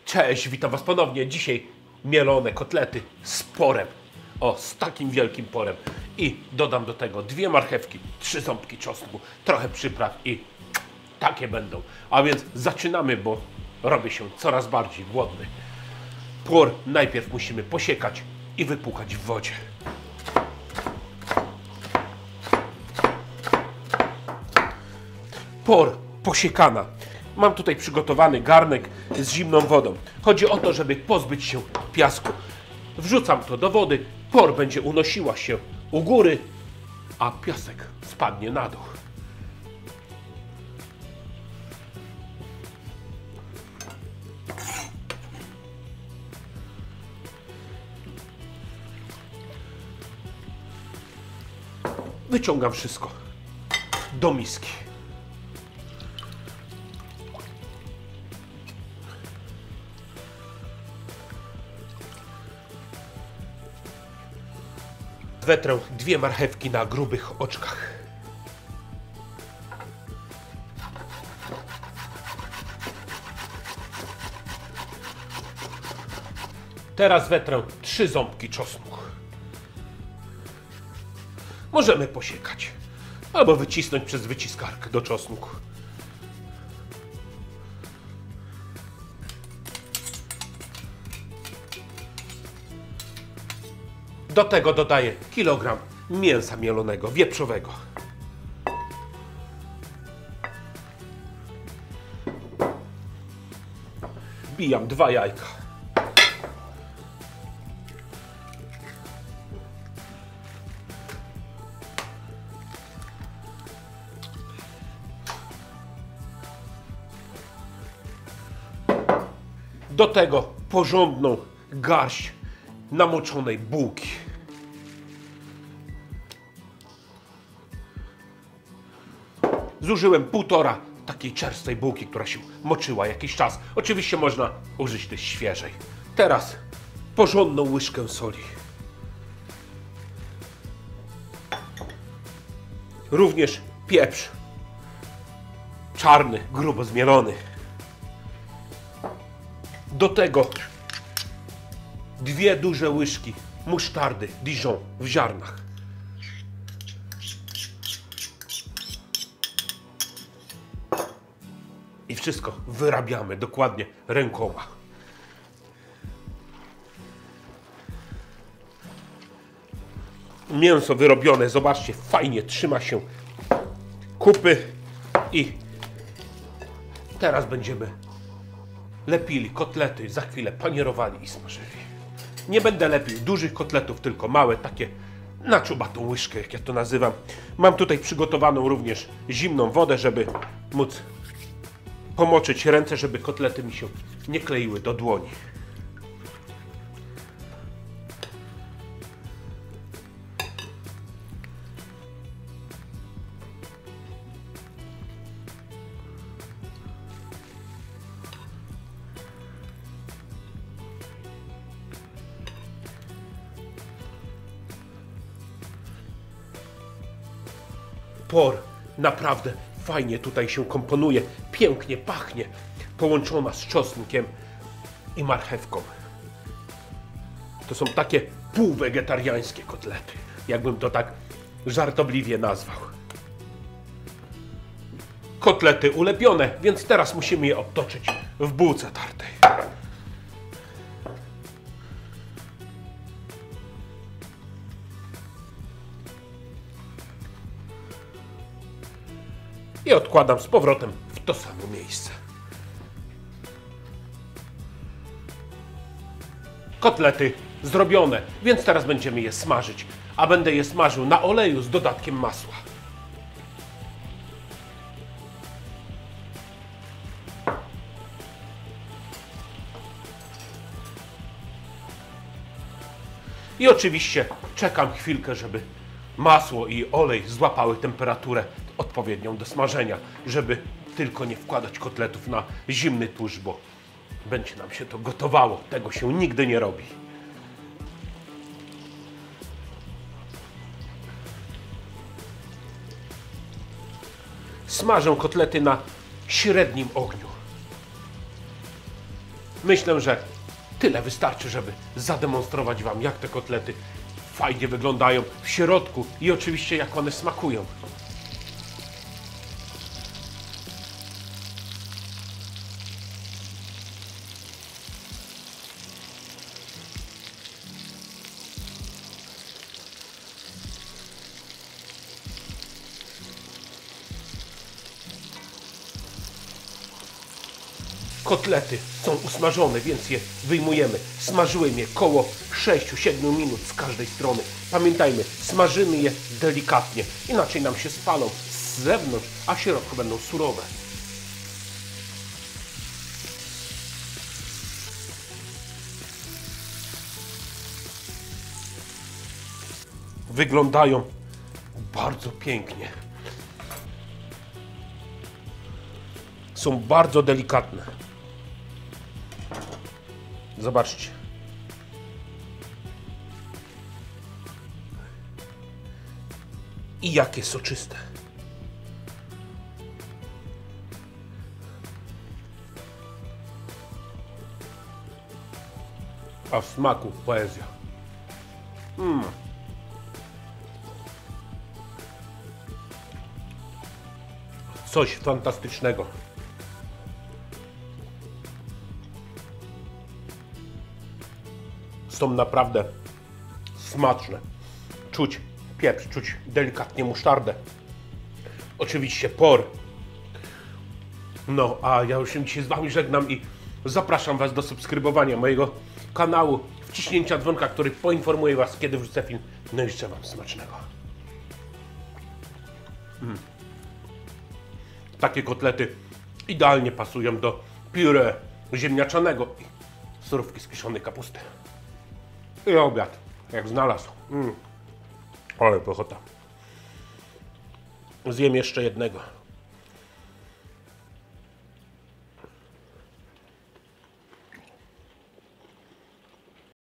Cześć, witam Was ponownie. Dzisiaj mielone kotlety z porem. O, z takim wielkim porem. I dodam do tego 2 marchewki, 3 ząbki czosnku, trochę przypraw i takie będą. A więc zaczynamy, bo robię się coraz bardziej głodny. Por najpierw musimy posiekać i wypłukać w wodzie. Por posiekana. Mam tutaj przygotowany garnek z zimną wodą. Chodzi o to, żeby pozbyć się piasku. Wrzucam to do wody, por będzie unosiła się u góry, a piasek spadnie na dół. Wyciągam wszystko do miski. Wetrę 2 marchewki na grubych oczkach. Teraz wetrę 3 ząbki czosnku. Możemy posiekać albo wycisnąć przez wyciskarkę do czosnku. Do tego dodaję kilogram mięsa mielonego, wieprzowego. Wbijam 2 jajka. Do tego porządną garść namoczonej bułki. Zużyłem 1,5 takiej czerstwej bułki, która się moczyła jakiś czas. Oczywiście można użyć też świeżej. Teraz porządną łyżkę soli. Również pieprz. Czarny, grubo zmielony. Do tego 2 duże łyżki musztardy Dijon w ziarnach. I wszystko wyrabiamy dokładnie rękoma. Mięso wyrobione, zobaczcie, fajnie trzyma się kupy. I teraz będziemy lepili kotlety, za chwilę panierowali i smażyli. Nie będę lepił dużych kotletów, tylko małe, takie na czubatą łyżkę, jak ja to nazywam. Mam tutaj przygotowaną również zimną wodę, żeby móc pomoczyć ręce, żeby kotlety mi się nie kleiły do dłoni. Por naprawdę fajnie tutaj się komponuje, pięknie pachnie, połączona z czosnkiem i marchewką. To są takie półwegetariańskie kotlety, jakbym to tak żartobliwie nazwał. Kotlety ulepione, więc teraz musimy je obtoczyć w bułce tartej. I odkładam z powrotem w to samo miejsce. Kotlety zrobione, więc teraz będziemy je smażyć, a będę je smażył na oleju z dodatkiem masła. I oczywiście czekam chwilkę, żeby masło i olej złapały temperaturę odpowiednią do smażenia, żeby tylko nie wkładać kotletów na zimny tłuszcz, bo będzie nam się to gotowało. Tego się nigdy nie robi. Smażę kotlety na średnim ogniu. myślę, że tyle wystarczy, żeby zademonstrować Wam, jak te kotlety fajnie wyglądają w środku i oczywiście jak one smakują. Kotlety są usmażone, więc je wyjmujemy. Smażyłem je koło 6-7 minut z każdej strony. Pamiętajmy, smażymy je delikatnie, inaczej nam się spalą z zewnątrz, a w środku będą surowe. Wyglądają bardzo pięknie. Są bardzo delikatne. Zobaczcie. I jakie soczyste. A w smaku poezja. Coś fantastycznego. Są naprawdę smaczne. Czuć pieprz, czuć delikatnie musztardę. Oczywiście por. No, a ja już się dzisiaj z Wami żegnam i zapraszam Was do subskrybowania mojego kanału, wciśnięcia dzwonka, który poinformuje Was, kiedy wrzucę film. No i życzę Wam smacznego. Takie kotlety idealnie pasują do pióre ziemniaczanego i surówki z kiszonej kapusty. I obiad, jak znalazł. Ale pychota. Zjem jeszcze jednego.